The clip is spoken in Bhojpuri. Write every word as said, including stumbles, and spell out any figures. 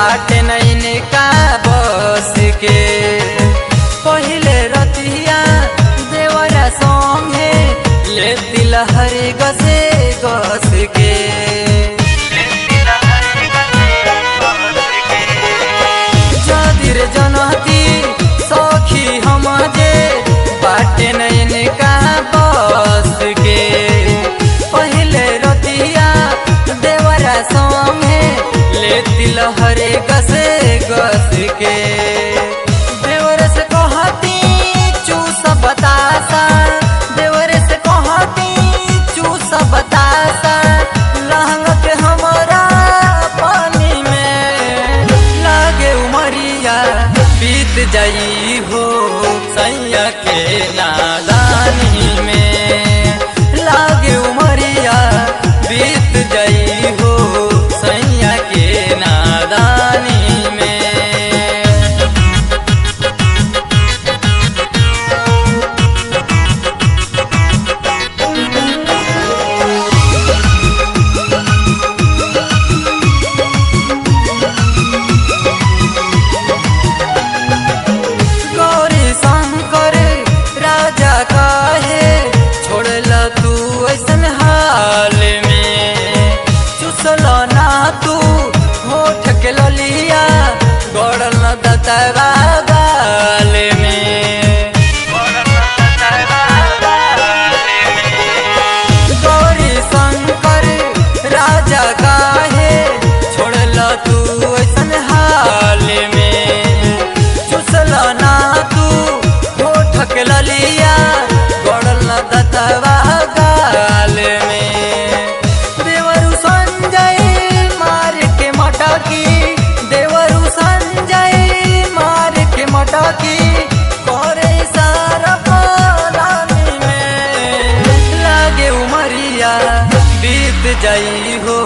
बाट नहीं का बस के पहले रतिया देवरा संगे ले दिल हरे गसे गस के जदिर जनती सखी हम जे बाट नहीं का बस के पहले रतिया देवरा संगे ले दिल हरे गसे गस के देवर से कहती चूस बतासा देवर से कहती चूस बतासा लहंगत हमारा पानी में लागे उमरिया बीत जाई हो सैया के नादानी में लागे उमरिया बीत जाई हो सैया के नादानी में। गौरी शंकर राजा काहे छोड़ला तू ऐसन हाल में चुसल ना तू होठ के ललिया गड़ल न दतवा गाल में गौरी शंकर राजा काहे छोड़ला तू ऐसन हाल में चुसल ना तू होठ के ललिया गड़ल न दतवा गाल में देवरु संजय मार के मटकी देवरु संजय मार के मटकी करे सारा पालानी में लागे उमरिया बीत जाई हो